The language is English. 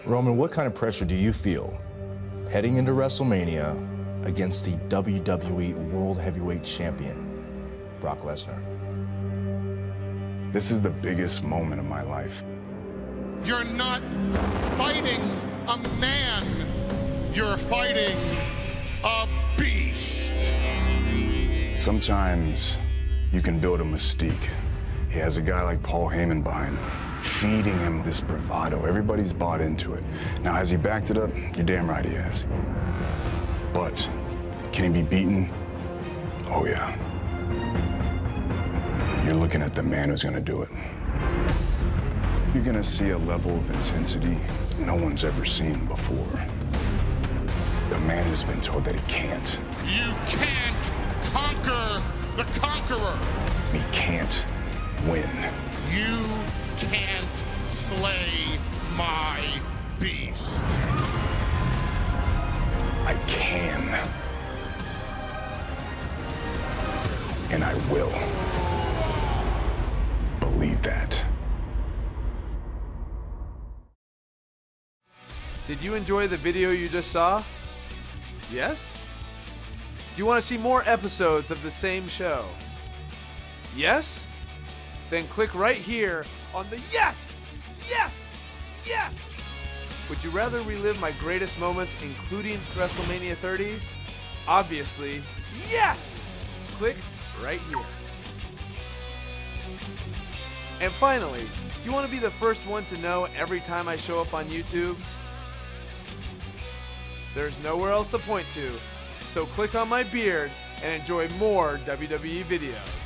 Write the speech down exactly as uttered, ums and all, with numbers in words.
Roman, what kind of pressure do you feel heading into WrestleMania against the W W E World Heavyweight Champion, Brock Lesnar? This is the biggest moment of my life. You're not fighting a man, you're fighting a beast. Sometimes you can build a mystique. He has a guy like Paul Heyman behind him, feeding him this bravado. Everybody's bought into it. Now, has he backed it up? You're damn right he has. But can he be beaten? Oh, yeah. You're looking at the man who's gonna do it. You're gonna see a level of intensity no one's ever seen before. The man who's been told that he can't. You can't conquer the conqueror. He can't win. You can't slay my beast. I can. And I will. Believe that. Did you enjoy the video you just saw? Yes? Do you want to see more episodes of the same show? Yes? Then click right here on the yes! Yes! Yes! Would you rather relive my greatest moments, including WrestleMania thirty? Obviously, yes! Click right here. And finally, do you want to be the first one to know every time I show up on YouTube? There's nowhere else to point to, so click on my beard and enjoy more W W E videos.